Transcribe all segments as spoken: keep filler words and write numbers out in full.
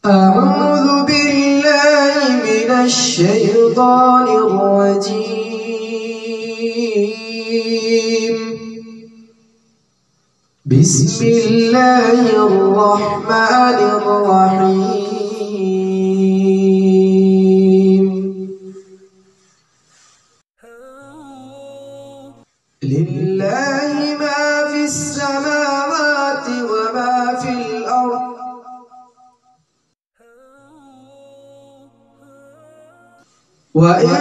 أعوذ بالله من الشيطان الرجيم. بسم الله الرحمن الرحيم. لله ما في السماوات وما في الأرض وإن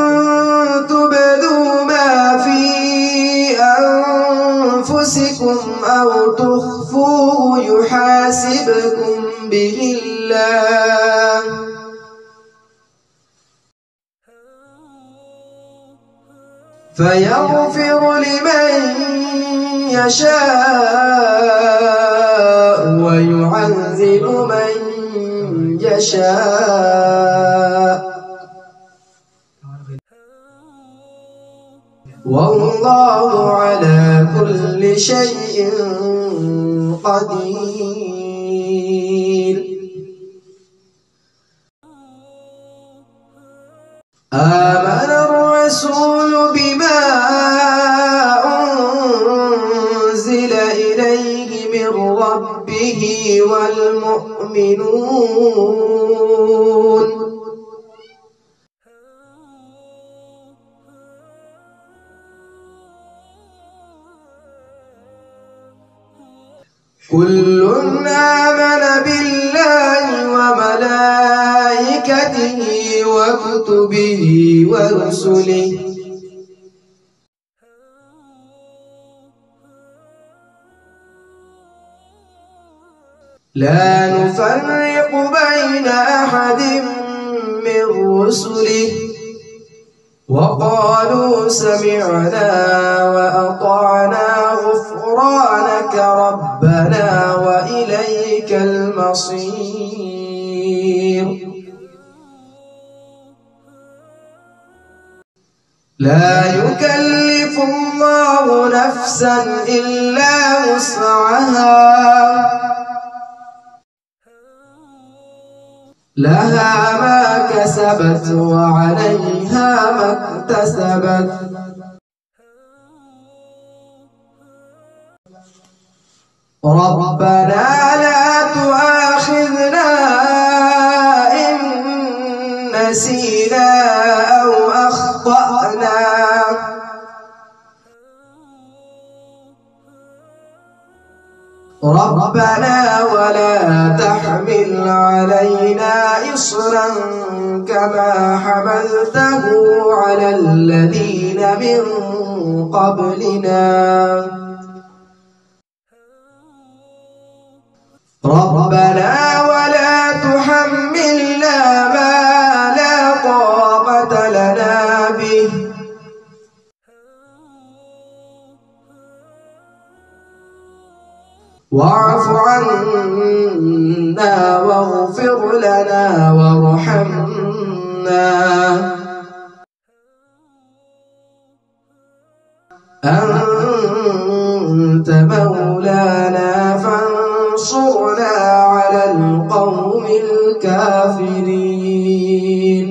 تبدوا ما في أنفسكم أو تخفوه يحاسبكم به الله فيغفر لمن يشاء ويعذب من يشاء والله على كل شيء قدير. آمن الرسول بما أنزل إليه من ربه والمؤمنون كل آمن بالله وملائكته وكتبه ورسله لا نفرق بين أحد من رسله وقالوا سمعنا وأطعنا غفرانك ربنا وإليك المصير. لا يكلف الله نفسا إلا وسعها لها ما كسبت وعليها ما اكتسبت ربنا لا تؤاخذنا إن نسينا أو أخطأنا ربنا ولا تحمل علينا إصرا كما حملته على الذين من قبلنا ربنا ولا تحملنا ما لا طاقة لنا به واعف عنا واغفر لنا وارحمنا أنت مولانا فانصرنا على القوم الكافرين.